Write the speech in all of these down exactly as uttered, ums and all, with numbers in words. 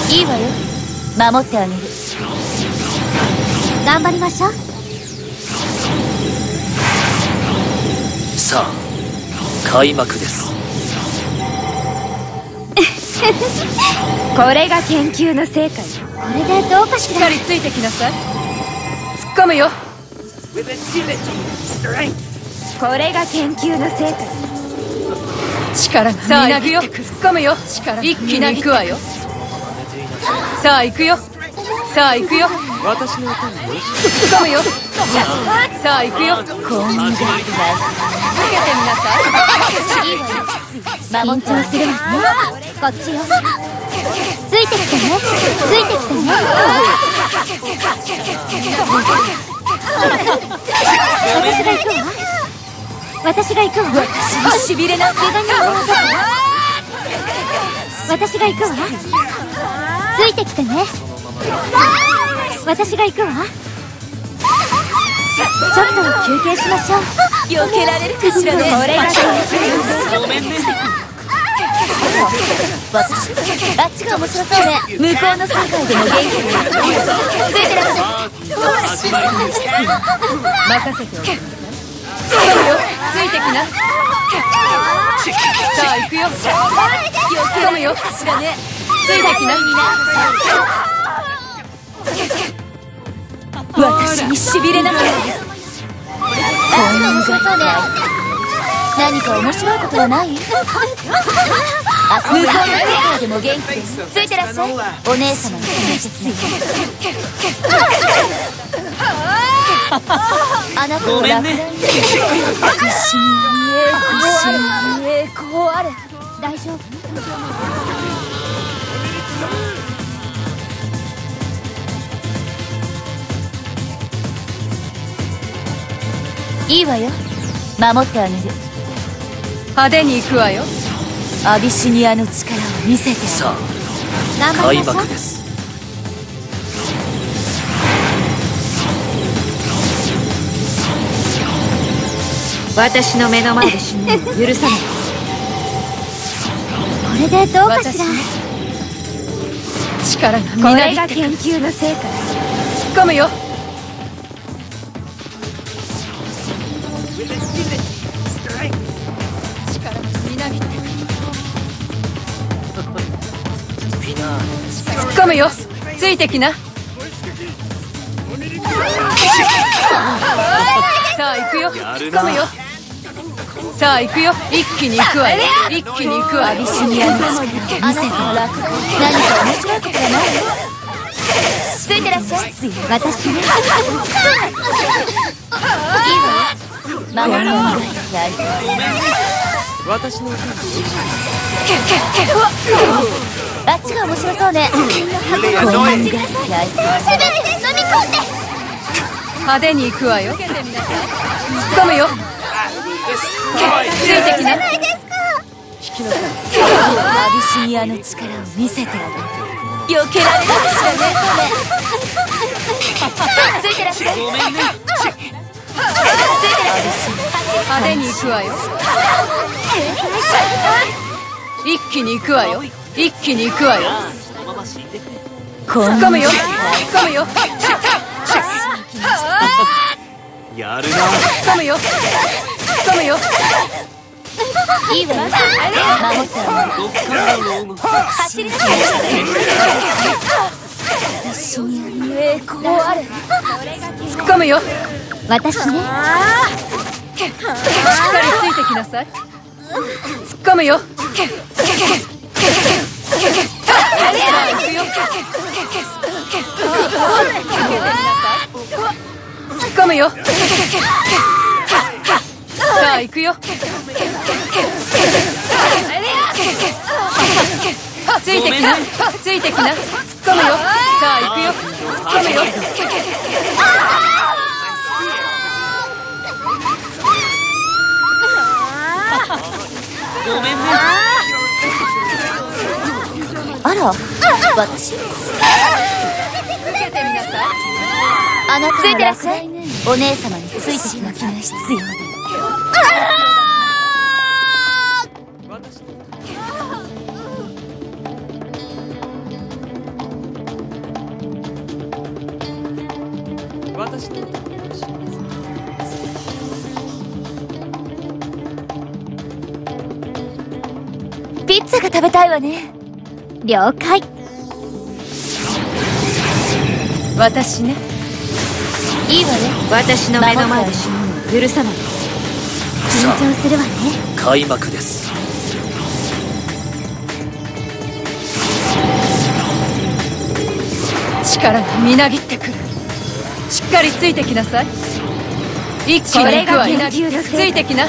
いいわよ、守ってあげる。頑張りましょう。 さあ開幕です。 これが研究の成果よ。これでどうかしら。しっかりついてきなさい。突っ込むよ。これが研究の成果よ。力がさあ行くよ。突っ込むよ。力一気に行くわよ。さあ行くよ。さあ行くよ。 私の歌によろしく。 突っ込むよ。さあ行くよ。こんな受けてみなさい。緊張するわね。こっちよ。ついてきてね。ついてきてね。私が行くわ。私が行くわ。私しびれな怪我人の中から私が行くわ。ついてきてね。私が行くわ。ちょっと休憩しましょう。避けられるかしらね。これがごめんね。 私あっちが面白そうね。向こうの世界でも元気についてらっしゃい。任せておく。そうよ。ついてきな。さあ行くよ。避け込むよ。かしらね。ついてきな。私にしびれながら。こんな面白そうね。何か面白いことはない？あそこ向こうの世界でも元気です。ついてらっしゃい。お姉様についてついて。あなたの落雷。不思議栄光あれ。大丈夫？いいわよ、守ってあげる。派手に行くわよ。アビシニアの力を見せて。 さあ開幕です。 私の目の前で死ぬのを許さない。これでどうかしら。力がみなぎってくる。これが研究の成果。突っ込むよ。突っ込むよ。ついてきな。さあ行くよ。突っ込むよ。さあ行くよ。一気に行くわよ。一気に行くわよ。アビシニアの力を見せて。何か面白いことがない？ついてらっしゃい。私ね。いいわよ。守りの願いやりたい。 私の歌にあっちが面白そうね。みんな運ぶ。こんなにやりたい。せめて飲み込んで。派手に行くわよ。突っ込むよ。ついてきな。アビシニアの力を見せてあげる。避けられるかしらね。ついてらっしゃい。 ごめんね。 派手に行くわよ。一気に行くわよ。一気に行くわよ。突っ込むよ。突っ込むよ。 やるな。 突っ込むよ。突っ込むよ。いいわよ。守ってあげる。走りなさい。私に栄光あれ。突っ込むよ。私ね。しっかりついてきなさい。突っ込むよ。突っ込むよ。さあ行くよ。ついてきな。ついてきな。突っ込むよ。さあ行くよ。突っ込むよ。 ごめんね。 あら、私。受けてみなさい。あなたついてらっしゃい。お姉様についてきな気が必要で。 していたのかもしれません。 ピッツァが食べたいわね。了解。 私ね。 いいわよ。 私の目の前で死ぬのを許さない。 緊張するわね。 開幕です。 力がみなぎってくる。しっかりついてきなさい。一気に行くわ。みなぎってついてきな。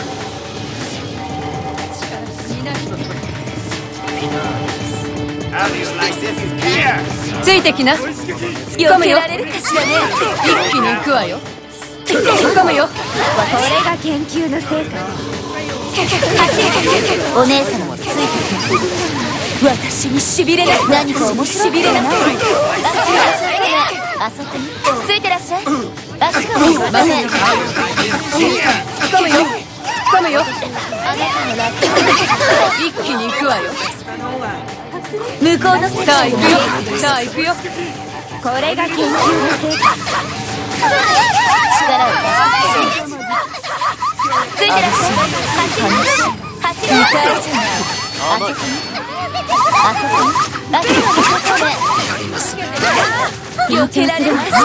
ついてきな。突っ込むよ。 避けられるかしらね。 一気に行くわよ。突っ込むよ。 これが研究の成果。お姉様もついてきます。私にしびれない。何か面白いびれない。あそこについてらっしゃい。あっちが面白いね。 突っ込むよ。突っ込むよ。 あなたのラッ一気に行くわよ。 向こうの世界さあ行くよ。さあ行くよ。 これが研究の成果。力を貸してついてらっしゃい。走る。走る。あそこにあそこにあっちが面白そうね。避けられるかしらね。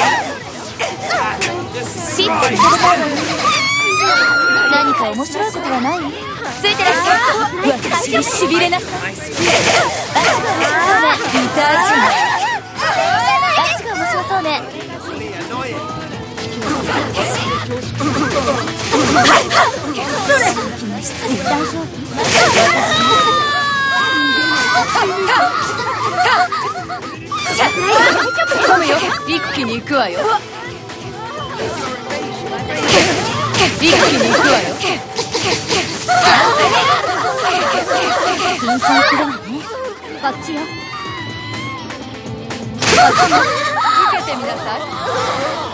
ピッツァに食べたいわね。何か面白いことはない？ついてらっしゃい。私にしびれなさい。あっちが面白そうね。ギターチーム。あっちが面白そうね。大丈夫？ 突っ込むよ。一気に行くわよ。一気に行くわよ。 緊張するわね。こっちよ。 受けてみなさい。